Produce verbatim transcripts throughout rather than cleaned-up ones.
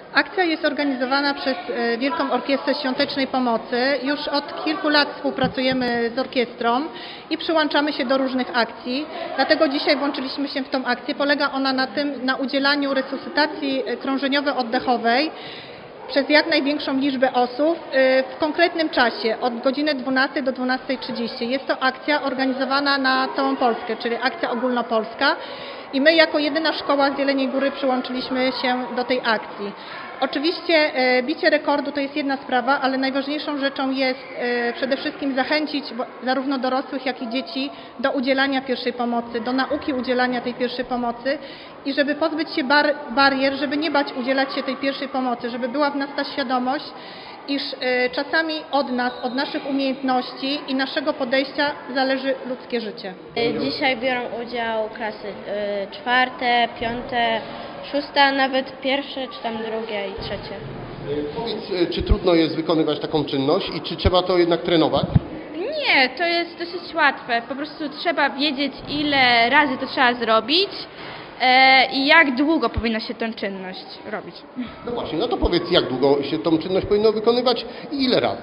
Akcja jest organizowana przez Wielką Orkiestrę Świątecznej Pomocy. Już od kilku lat współpracujemy z orkiestrą i przyłączamy się do różnych akcji. Dlatego dzisiaj włączyliśmy się w tą akcję. Polega ona na tym, na udzielaniu resuscytacji krążeniowo-oddechowej przez jak największą liczbę osób w konkretnym czasie, od godziny dwunastej do dwunastej trzydzieści. Jest to akcja organizowana na całą Polskę, czyli akcja ogólnopolska. I my jako jedyna szkoła z Jeleniej Góry przyłączyliśmy się do tej akcji. Oczywiście bicie rekordu to jest jedna sprawa, ale najważniejszą rzeczą jest przede wszystkim zachęcić zarówno dorosłych, jak i dzieci do udzielania pierwszej pomocy, do nauki udzielania tej pierwszej pomocy i żeby pozbyć się bar barier, żeby nie bać udzielać się tej pierwszej pomocy, żeby była w nas ta świadomość, iż czasami od nas, od naszych umiejętności i naszego podejścia zależy ludzkie życie. Dzisiaj biorą udział klasy czwarte, piąte, szóste, a nawet pierwsze, czy tam drugie i trzecie. Powiedz, czy trudno jest wykonywać taką czynność i czy trzeba to jednak trenować? Nie, to jest dosyć łatwe. Po prostu trzeba wiedzieć, ile razy to trzeba zrobić e, i jak długo powinna się tę czynność robić. No właśnie, no to powiedz, jak długo się tą czynność powinno wykonywać i ile razy?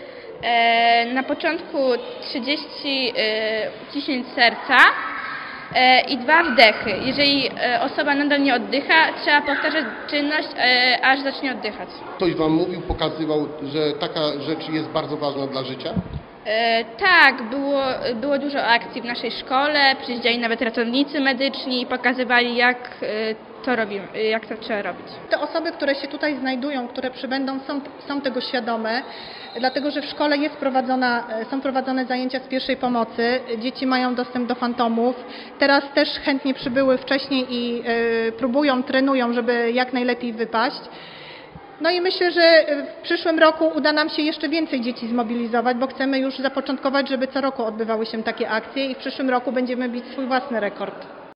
E, na początku trzydzieści e, uciśnięć serca e, i dwa wdechy. Jeżeli e, osoba nadal nie oddycha, trzeba powtarzać czynność, e, aż zacznie oddychać. Ktoś Wam mówił, pokazywał, że taka rzecz jest bardzo ważna dla życia? E, tak, było, było dużo akcji w naszej szkole, przyjeżdżali nawet ratownicy medyczni i pokazywali, jak e, to robimy, jak to trzeba robić. Te osoby, które się tutaj znajdują, które przybędą, są, są tego świadome, dlatego że w szkole jest prowadzona, są prowadzone zajęcia z pierwszej pomocy, dzieci mają dostęp do fantomów, teraz też chętnie przybyły wcześniej i y, próbują, trenują, żeby jak najlepiej wypaść. No i myślę, że w przyszłym roku uda nam się jeszcze więcej dzieci zmobilizować, bo chcemy już zapoczątkować, żeby co roku odbywały się takie akcje i w przyszłym roku będziemy bić swój własny rekord.